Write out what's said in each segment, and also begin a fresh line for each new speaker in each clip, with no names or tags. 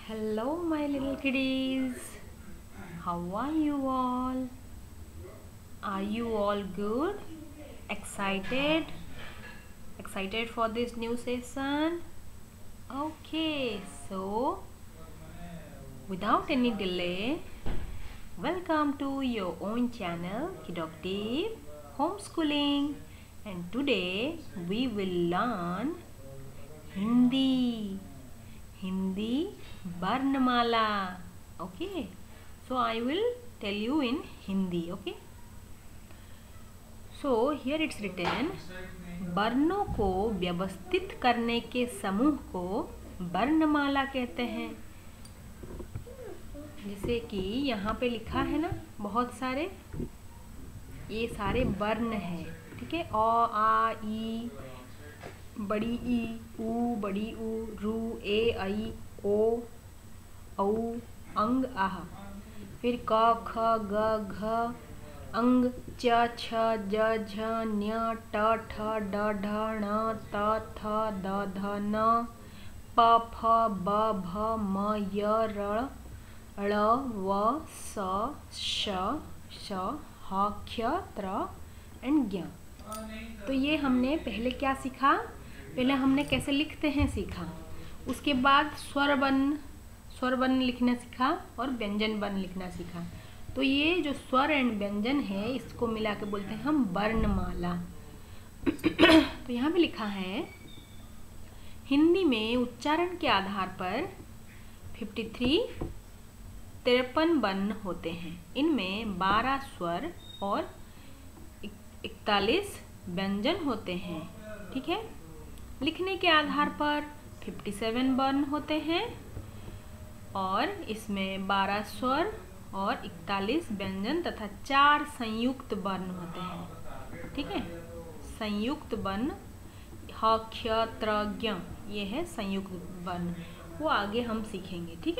Hello, my little kiddies. How are you all? Are you all good? Excited? Excited for this new session? Okay, so without any delay, welcome to your own channel, Kidoctive Homeschooling. And today we will learn Hindi. Hindi Varnamala. Okay, so I will tell you in Hindi. Okay, so here it's written, वर्णों को व्यवस्थित करने के समूह को वर्णमाला कहते हैं। जैसे कि यहाँ पे लिखा है ना, बहुत सारे ये सारे वर्ण हैं, ठीक है। अ आ ई, बड़ी ई, ऊ बड़ी ऊ, रू ए ऐ ओ औ अंग आह, फिर क ख ग घ, अंग च छ ज झ ञ ट ठ ड ढ ण त थ द ध न, प फ ब भ म य र ळ व स श श ह क्ष त्र एंड ज्ञ। तो ये हमने पहले क्या सीखा, पहले हमने कैसे लिखते हैं सीखा, उसके बाद स्वर वर्ण लिखना सीखा और व्यंजन वर्ण लिखना सीखा। तो ये जो स्वर एंड व्यंजन है इसको मिला के बोलते हैं हम वर्णमाला। तो यहाँ पे लिखा है, हिंदी में उच्चारण के आधार पर 53 वर्ण होते हैं। इनमें 12 स्वर और 41 व्यंजन होते हैं, ठीक है। लिखने के आधार पर 57 वर्ण होते हैं और इसमें 12 स्वर और 41 व्यंजन तथा 4 संयुक्त वर्ण होते हैं, ठीक है। संयुक्त वर्ण ह क्ष त्र ज्ञ, ये है संयुक्त वर्ण, वो आगे हम सीखेंगे, ठीक है।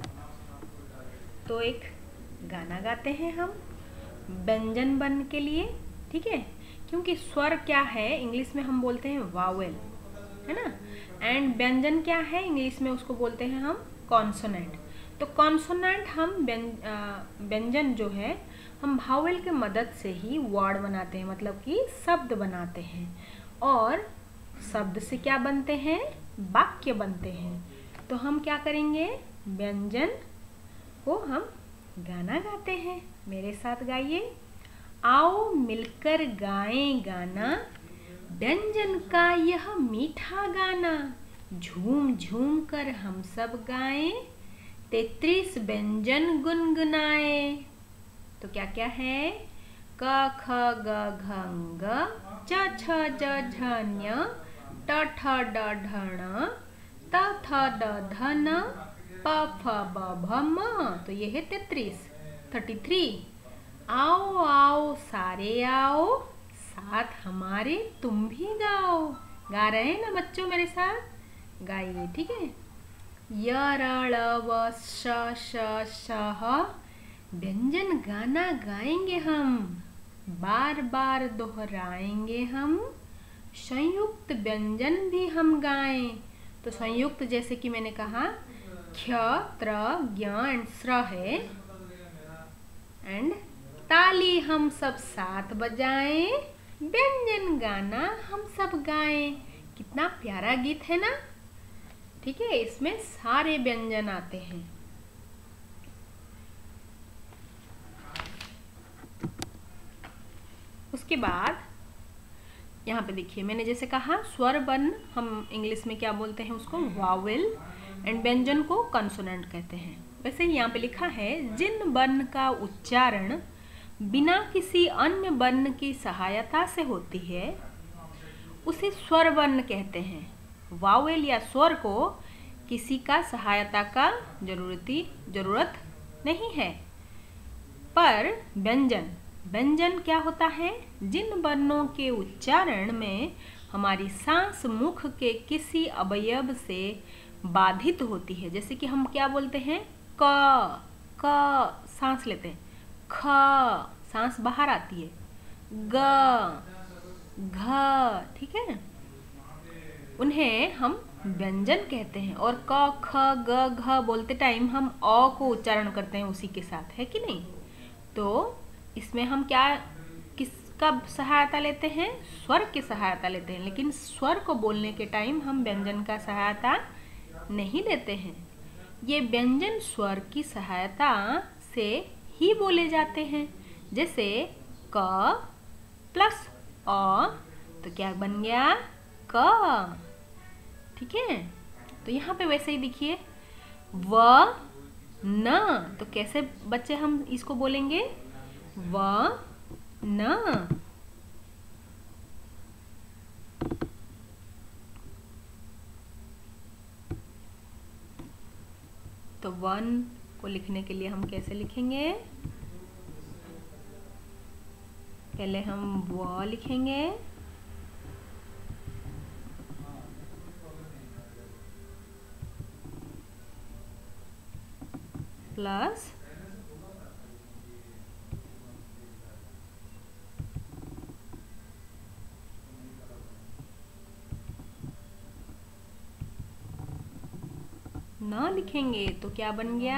तो एक गाना गाते हैं हम व्यंजन वर्ण के लिए, ठीक है। क्योंकि स्वर क्या है इंग्लिश में हम बोलते हैं वावेल, है ना, एंड व्यंजन क्या है इंग्लिश में उसको बोलते हैं हम कॉन्सोनेंट। तो कॉन्सोनेंट हम व्यंजन जो है हम वावेल के मदद से ही वर्ड बनाते हैं, मतलब कि शब्द बनाते हैं, और शब्द से क्या बनते हैं, वाक्य बनते हैं। तो हम क्या करेंगे, व्यंजन को हम गाना गाते हैं। मेरे साथ गाइए, आओ मिलकर गाएं गाना, व्यंजन का यह मीठा गाना, झूम झूम कर हम सब गाएं, 33 व्यंजन गुनगुनाए। तो क्या क्या है, क ख ग घ ङ, च छ ज झ ञ, ट ठ ड ढ ण, त थ द ध न, प फ ब भ म। तो ये है 33। आओ आओ सारे आओ, साथ हमारे तुम भी गाओ। गा रहे हैं ना बच्चों, मेरे साथ गाइए, ठीक है। य र ळ व श श श ह, व्यंजन गाना गाएंगे हम, बार बार दोहराएंगे हम, संयुक्त व्यंजन भी हम गाएं। तो संयुक्त जैसे कि मैंने कहा क्ष त्र ज्ञ एंड स्र है, एंड ताली हम सब साथ बजाएं, व्यंजन गाना हम सब गाएं। कितना प्यारा गीत है ना, ठीक है। इसमें सारे व्यंजन आते हैं। उसके बाद यहाँ पे देखिए, मैंने जैसे कहा स्वर वर्ण हम इंग्लिश में क्या बोलते हैं, उसको वावेल, एंड व्यंजन को कॉन्सोनेंट कहते हैं। वैसे ही यहाँ पे लिखा है, जिन वर्ण का उच्चारण बिना किसी अन्य वर्ण की सहायता से होती है उसे स्वर वर्ण कहते हैं। वावेल या स्वर को किसी का सहायता का जरूरत नहीं है। पर व्यंजन क्या होता है, जिन वर्णों के उच्चारण में हमारी सांस मुख के किसी अवयव से बाधित होती है। जैसे कि हम क्या बोलते हैं, क सांस लेते हैं, ख सांस बाहर आती है, ग घ, ठीक है। उन्हें हम व्यंजन कहते हैं। और क ख ग घ बोलते टाइम हम अ को उच्चारण करते हैं उसी के साथ, है कि नहीं। तो इसमें हम क्या किसका सहायता लेते हैं, स्वर की सहायता लेते हैं, लेकिन स्वर को बोलने के टाइम हम व्यंजन का सहायता नहीं लेते हैं। ये व्यंजन स्वर की सहायता से ही बोले जाते हैं। जैसे क प्लस अ तो क्या बन गया, क। ठीक है, तो यहाँ पे वैसे ही देखिए व न, तो कैसे बच्चे हम इसको बोलेंगे, व न। तो वन को लिखने के लिए हम कैसे लिखेंगे, पहले हम व लिखेंगे, प्लस न लिखेंगे तो क्या बन गया,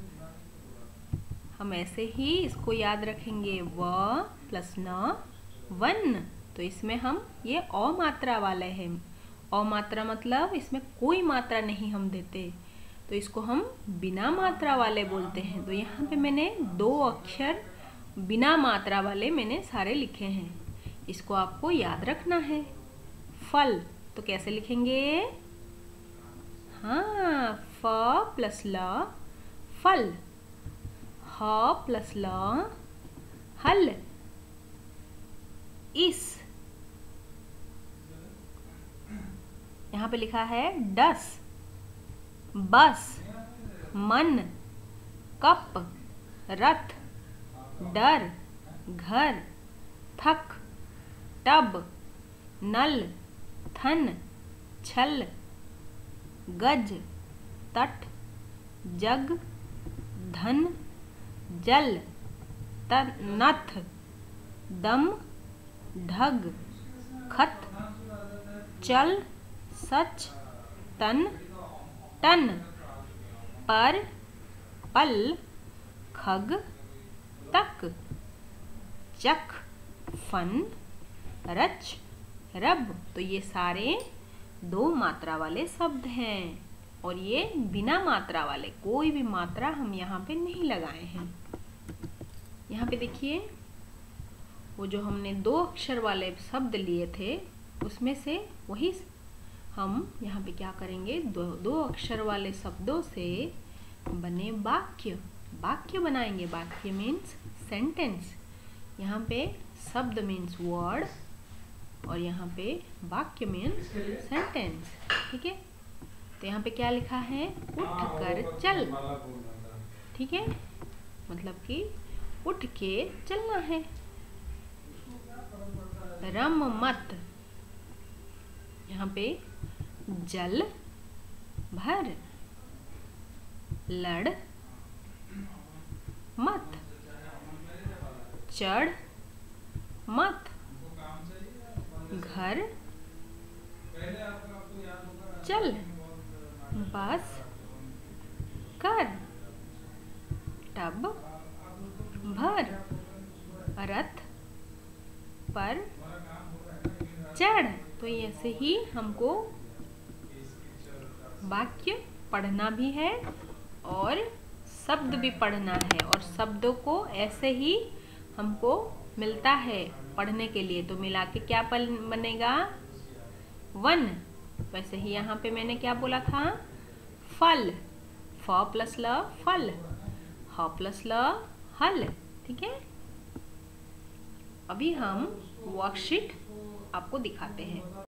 हम ऐसे ही इसको याद रखेंगे, व प्लस न वन। तो इसमें हम ये अ मात्रा वाले हैं। अ मात्रा मतलब इसमें कोई मात्रा नहीं हम देते, तो इसको हम बिना मात्रा वाले बोलते हैं। तो यहाँ पे मैंने 2 अक्षर बिना मात्रा वाले मैंने सारे लिखे हैं, इसको आपको याद रखना है। फल तो कैसे लिखेंगे, हाँ, फ प्लस ल फल, ह प्लस ल हल। इस यहाँ पे लिखा है डस, बस, मन, कप, रथ, डर, घर, थक, टब, नल, थन, छल, गज, तट, जग, धन, जल, नथ, दम, ढग, खत, चल, सच, तन, टन, पर, पल, खग, तक, चख, फन, रच, रब। तो ये सारे 2 मात्रा वाले शब्द हैं, और ये बिना मात्रा वाले, कोई भी मात्रा हम यहाँ पे नहीं लगाए हैं। यहाँ पे देखिए वो जो हमने 2 अक्षर वाले शब्द लिए थे उसमें से वही हम यहाँ पे क्या करेंगे, 2 अक्षर वाले शब्दों से बने वाक्य, वाक्य बनाएंगे। वाक्य मीन्स सेंटेंस। यहाँ पे शब्द मीन्स वर्ड, और यहाँ पे वाक्य मीन्स सेंटेंस। ठीक है, तो यहाँ पे क्या लिखा है, उठ कर चल। ठीक है, मतलब कि उठ के चलना है। रम मत, यहाँ पे जल भर। लड़ मत, चढ़ मत, घर चल, बस कर, टब भर, रथ पर चढ़। तो ऐसे ही हमको वाक्य पढ़ना भी है और शब्द भी पढ़ना है, और शब्दों को ऐसे ही हमको मिलता है पढ़ने के लिए। तो मिला के क्या बनेगा, वन। वैसे ही यहाँ पे मैंने क्या बोला था, फल, फ प्लस ल फल, ह प्लस ल हल। ठीक है, अभी हम वर्कशीट आपको दिखाते हैं।